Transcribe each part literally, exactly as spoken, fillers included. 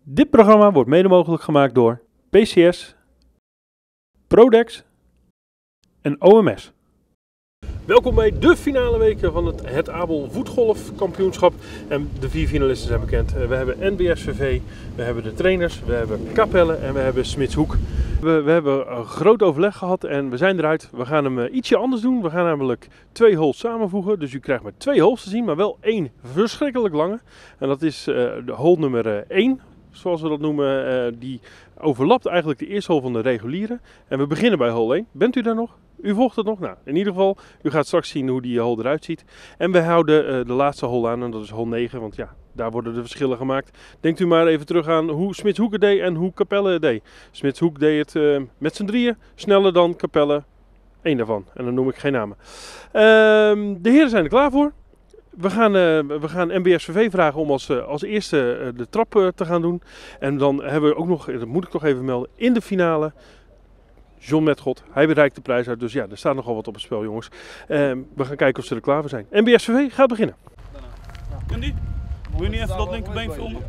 Dit programma wordt mede mogelijk gemaakt door P C S, Prodex en O M S. Welkom bij de finale weken van het Het Abel Voetgolf Kampioenschap. En de vier finalisten zijn bekend. We hebben N B S V V, we hebben de trainers, we hebben Capelle en we hebben Smitshoek. We, we hebben een groot overleg gehad en we zijn eruit. We gaan hem uh, ietsje anders doen. We gaan namelijk twee holes samenvoegen. Dus u krijgt maar twee holes te zien, maar wel één verschrikkelijk lange. En dat is uh, de hole nummer uh, één. Zoals we dat noemen, uh, die overlapt eigenlijk de eerste hole van de reguliere. En we beginnen bij hole één. Bent u daar nog? U volgt het nog? Nou, in ieder geval, u gaat straks zien hoe die hole eruit ziet. En we houden uh, de laatste hole aan en dat is hole negen, want ja, daar worden de verschillen gemaakt. Denkt u maar even terug aan hoe Smitshoek het deed en hoe Capelle het deed. Smitshoek deed het uh, met z'n drieën, sneller dan Capelle, één daarvan. En dan noem ik geen namen. Uh, de heren zijn er klaar voor. We gaan, uh, we gaan N B S V V vragen om als, uh, als eerste uh, de trap uh, te gaan doen. En dan hebben we ook nog, dat moet ik toch even melden, in de finale John Metgod. Hij bereikt de prijs uit, dus ja, er staat nogal wat op het spel, jongens. Uh, we gaan kijken of ze er klaar voor zijn. N B S V V gaat beginnen. Andy, wil je niet even dat linkerbeen filmen?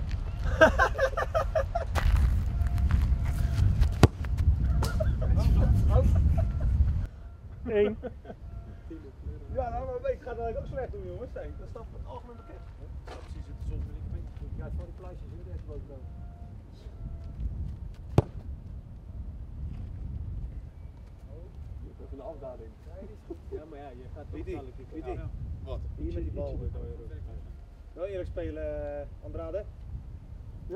Eén. Ja, nou, maar ik ga dat ook slecht doen, jongens. Nee, dat staat het algemeen bekend. Ja, precies, het is soms een linkerbeen. Ja, het van die plaatjes hier, deze bovenkomen. Even een afdaling. Ja, maar ja, je gaat toch dadelijk. Wie die? Wat? Hier met die bal. Wel eerlijk spelen, Andrade? Ja.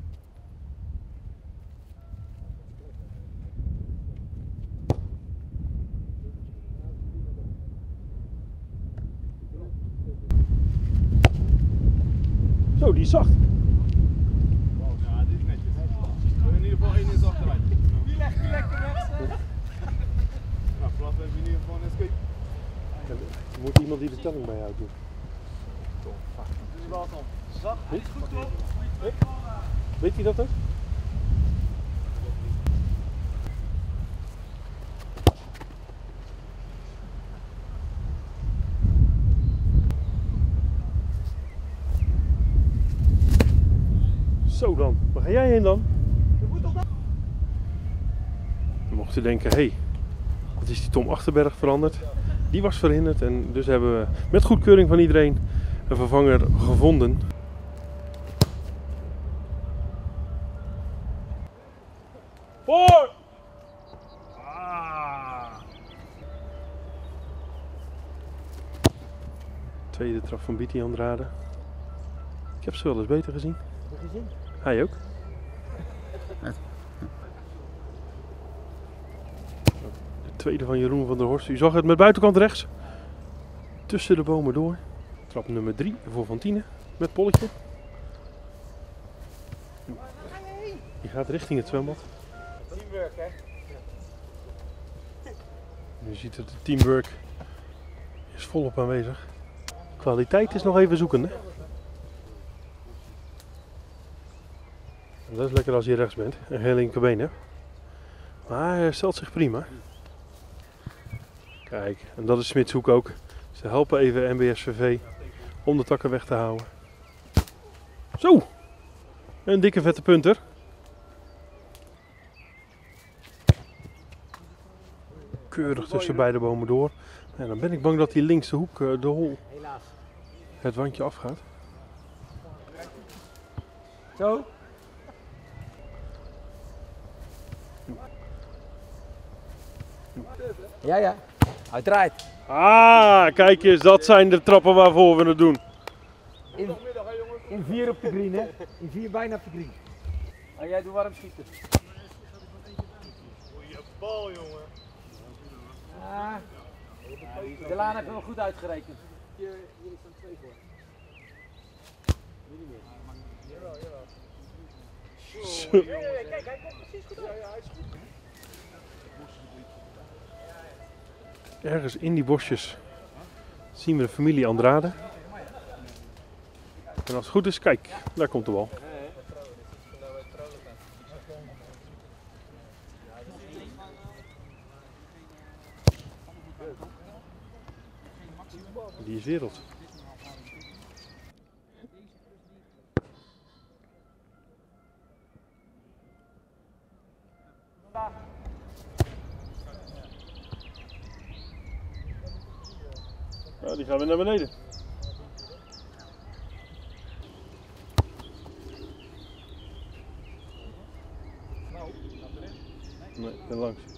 Zo, die is zacht. Ja, dit is netjes. We in ieder geval één is achteruit. Die legt die lekker weg. Nou, Plat heeft in ieder geval een escape. Er moet iemand die de telling bij jou doen. Dit is wel dan zacht. Dit is goed toch? Weet hij dat ook? Zo dan, waar ga jij heen dan? Dan mocht u denken, hé, hey, wat is die Tom Achterberg veranderd? Die was verhinderd en dus hebben we met goedkeuring van iedereen een vervanger gevonden. Voor! Ah. Tweede trap van Biti Andrade. Ik heb ze wel eens beter gezien. Heb je gezien? Hij ook. De tweede van Jeroen van der Horst. U zag het met buitenkant rechts. Tussen de bomen door. Trap nummer drie voor Fantine met polletje. Die gaat richting het zwembad. Teamwork, hè? Je ziet dat de teamwork is volop aanwezig. Kwaliteit is nog even zoekende. Dat is lekker als je rechts bent en geen linkerbeen hebt. Maar hij herstelt zich prima. Kijk, en dat is Smitshoek ook. Ze helpen even N B S V V om de takken weg te houden. Zo! Een dikke vette punter. Keurig tussen beide bomen door. En dan ben ik bang dat die linkse hoek, de hol, het wandje afgaat. Zo. Ja, ja. Uiteraard. Ah, kijk eens, dat zijn de trappen waarvoor we het doen. In, in vier op de green, hè? In vier bijna op de green. En jij doet warm schieten. Goeie bal, jongen. Ah. De laan heeft wel goed uitgerekend. Hier staan twee voor. Jawel, jawel. Zo. Kijk, hij komt precies goed uit. Ja, ja, hij is goed. Ergens in die bosjes zien we de familie Andrade. En als het goed is, kijk, daar komt de bal. Die is wereld. Nou, die gaan weer naar beneden. Nee, ik ben langs.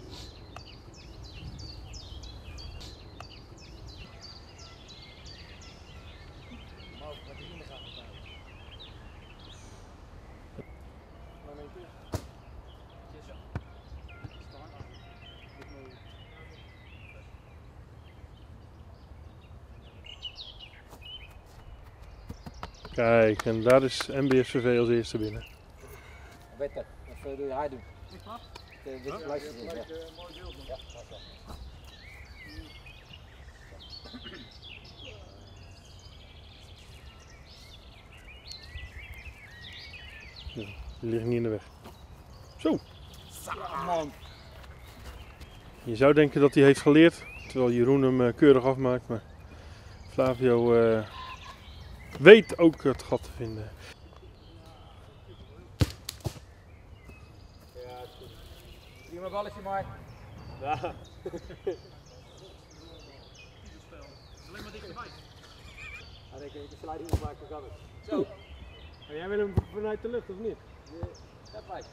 Kijk, en daar is M B S V V als eerste binnen. Weet het, wat doe hij doen? Dit is luister. Ja, die liggen niet in de weg. Zo! Man. Je zou denken dat hij heeft geleerd, terwijl Jeroen hem uh, keurig afmaakt, maar Flavio uh, weet ook het gat te vinden. Prima balletje maar. Ja. Alleen maar dichterbij. Hij denkt, ik de sliding moet maken, dan kan het. Zo. Maar jij wil hem vanuit de lucht, of niet? Nee, dat lijkt.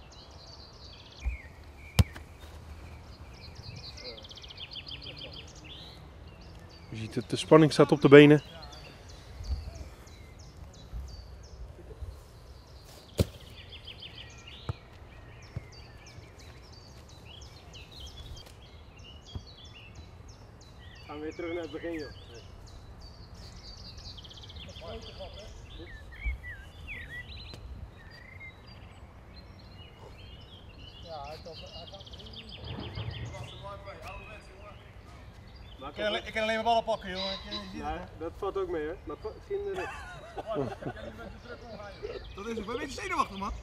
Je ziet het, de spanning staat op de benen. Gaan we weer terug naar het begin, joh. Ja, hij kan hij kan. Ik kan, alleen, ik kan alleen maar ballen pakken, jongen. Nee, dat valt ook mee, hè? Maar misschien er Dat is een beetje zenuwachtig, man.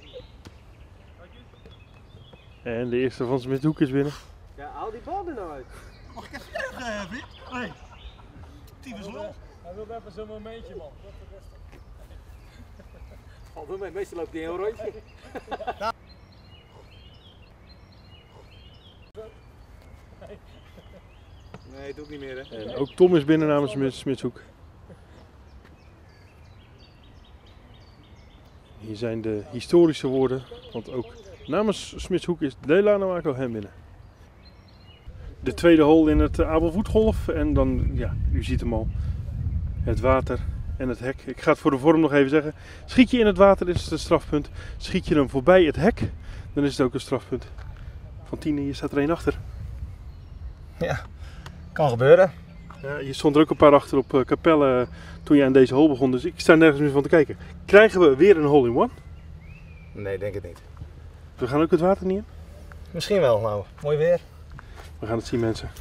En de eerste van Smitshoek is binnen. Ja, haal die bal er nou uit. Mag ik even terug, uh, Vic? Nee. Tyfus lol. Hij wil even zo'n momentje, man. Valt wel mee, meestal loopt hij een heel rondje. Nee, het doet niet meer, hè. En ook Tom is binnen namens Smits- Smitshoek. Hier zijn de historische woorden, want ook namens Smitshoek is Delano Acohen binnen. De tweede hole in het Abel Voetgolf en dan, ja, u ziet hem al, het water en het hek. Ik ga het voor de vorm nog even zeggen. Schiet je in het water is het een strafpunt. Schiet je hem voorbij het hek, dan is het ook een strafpunt. Van Tine, hier staat er één achter. Ja, kan gebeuren. Ja, je stond er ook een paar achter op uh, Capelle toen je aan deze hole begon, dus ik sta nergens meer van te kijken. Krijgen we weer een hole-in-one? Nee, denk het niet. We gaan ook het water niet in? Misschien wel, nou. Mooi weer. We gaan het zien, mensen.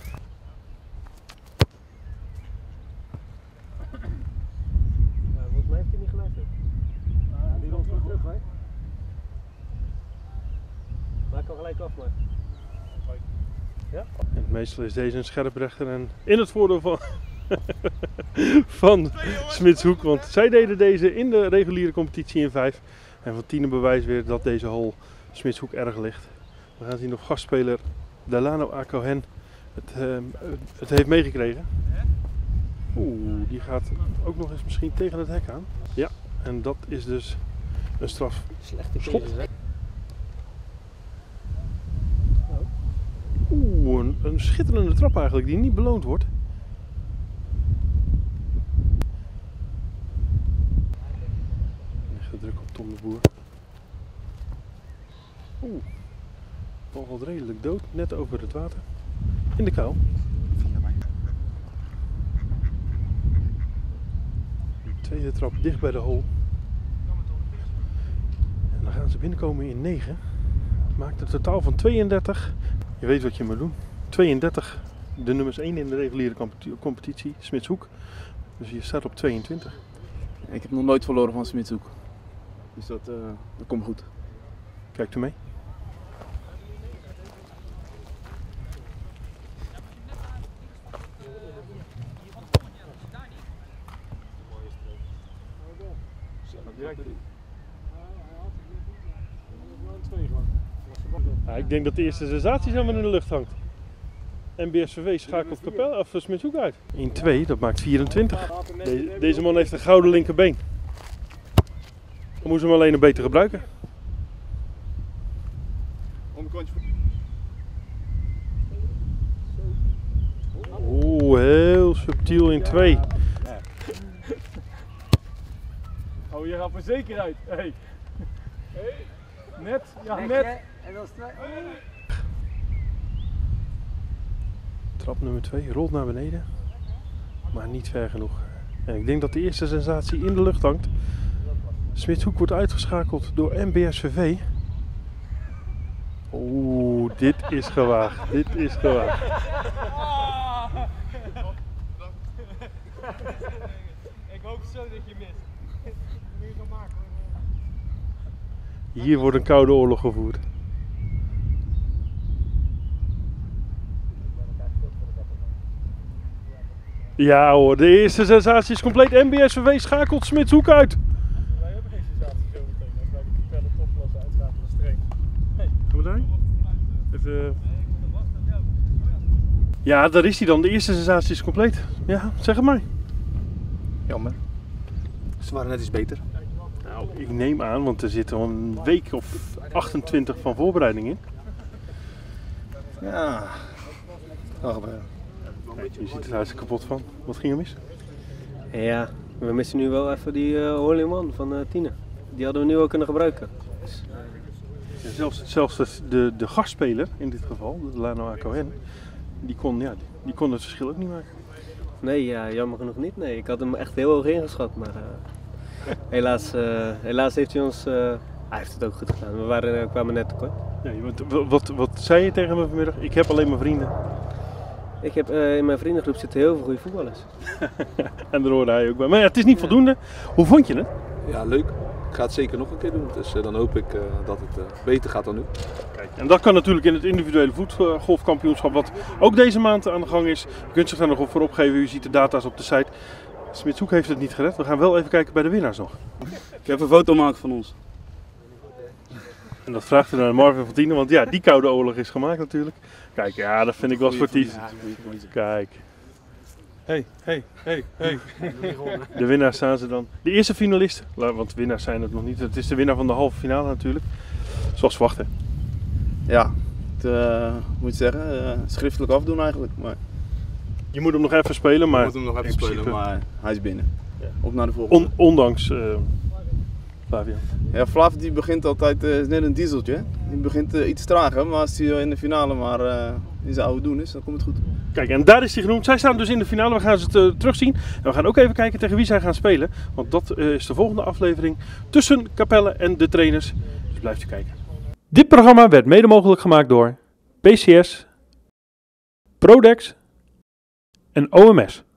Ja, volgens mij heeft hij niet geluisterd. Ja, die loopt weer terug, hè? Maak hem gelijk af, maar. Ja? En meestal is deze een scherprechter en in het voordeel van, van Smitshoek, want zij deden deze in de reguliere competitie in vijf. En van Tine bewijst weer dat deze hole Smitshoek erg ligt. We gaan zien of gastspeler Delano Acohen het, uh, het heeft meegekregen. Oeh, die gaat ook nog eens misschien tegen het hek aan. Ja, en dat is dus een straf. Slechte Schot. keuze, hè? Oeh, een, een schitterende trap eigenlijk die niet beloond wordt. Leg de druk op Tom de Boer. Oeh, de bal valt redelijk dood, net over het water. In de kou. De tweede trap dicht bij de hole. En dan gaan ze binnenkomen in negen. Dat maakt een totaal van tweeëndertig. Je weet wat je moet doen. tweeëndertig, de nummers één in de reguliere competitie, Smitshoek. Dus je staat op tweeëntwintig. Ik heb nog nooit verloren van Smitshoek. Dus dat, uh, dat komt goed. Kijkt u mee? Ja, ik denk dat de eerste sensatie zomaar in de lucht hangt. N B S V V schakelt Capelle of Smitshoek uit. één twee, dat maakt vierentwintig. De, deze man heeft een gouden linkerbeen. Dan moeten ze hem alleen een beter gebruiken. Onderkantje. Oeh, heel subtiel in twee. Oh, je gaat er zeker uit. Hey. Hey. Net, ja Net. net. En dat is twee. Trap nummer twee, rolt naar beneden. Maar niet ver genoeg. En ik denk dat de eerste sensatie in de lucht hangt. Smitshoek wordt uitgeschakeld door N B S V V. Oeh, dit is gewaagd. Dit is gewaagd. Ik hoop zo dat je mist. Dat moet je gaan maken. Hier wordt een koude oorlog gevoerd. Ja hoor, de eerste sensatie is compleet. N B S V V schakelt Smitshoek uit. Wij hebben geen sensatie zo meteen als wij de Capelle topklasse uitschakelen streng. Wat daar? Even... Ja, daar is hij dan. De eerste sensatie is compleet. Ja, zeg het maar. Jammer. Ze waren net iets beter. Nou, ik neem aan, want er zit al een week of achtentwintig van voorbereiding in. Ja. Kan gebeuren. Je ziet er hartstikke kapot van. Wat ging er mis? Ja, we missen nu wel even die uh, Hoorleman van uh, Tine. Die hadden we nu ook kunnen gebruiken. Dus, Ja, zelfs zelfs de, de, de gastspeler in dit geval, de Lano Acohen, die kon, ja, die kon het verschil ook niet maken. nee, ja, jammer genoeg niet. Nee, ik had hem echt heel hoog ingeschat. Maar uh, helaas, uh, helaas heeft hij ons... Uh, hij heeft het ook goed gedaan. We waren, uh, kwamen net tekort. Ja, wat, wat, wat zei je tegen me vanmiddag? Ik heb alleen maar vrienden. Ik heb, uh, in mijn vriendengroep zitten heel veel goede voetballers. En daar hoorde hij ook bij. Maar ja, het is niet voldoende. Hoe vond je het? Ja, leuk. Ik ga het zeker nog een keer doen. Dus uh, dan hoop ik uh, dat het uh, beter gaat dan nu. Kijk, en dat kan natuurlijk in het individuele voetgolfkampioenschap, wat ook deze maand aan de gang is. Je kunt zich daar nog op voor opgeven. U ziet de data's op de site. Smitshoek heeft het niet gered. We gaan wel even kijken bij de winnaars nog. Ik heb een foto maken van ons. En dat vraagt u naar Marvin van Tienen, want ja, die koude oorlog is gemaakt natuurlijk. Kijk, ja, dat vind ik wel sportief. Kijk. Hey, hey, hey, hey. De winnaars staan ze dan. De eerste finalisten, want winnaars zijn het nog niet. Het is de winnaar van de halve finale natuurlijk. Zoals verwacht hè. Ja, het, uh, moet je zeggen, uh, schriftelijk afdoen eigenlijk. Maar Je moet hem nog even spelen, maar ik moet hem nog even in spelen, principe, maar hij is binnen. Ja. Op naar de volgende. on, ondanks uh, Flavian. Ja, Flav die begint altijd, uh, is net een dieseltje. Hè? Die begint uh, iets trager, maar als hij in de finale maar uh, in zijn oude doen is, dan komt het goed. Kijk, en daar is hij genoemd. Zij staan dus in de finale. We gaan ze het uh, terugzien. En we gaan ook even kijken tegen wie zij gaan spelen. Want dat uh, is de volgende aflevering tussen Capelle en de trainers. Dus blijft u kijken. Dit programma werd mede mogelijk gemaakt door P C S, Prodex en O M S.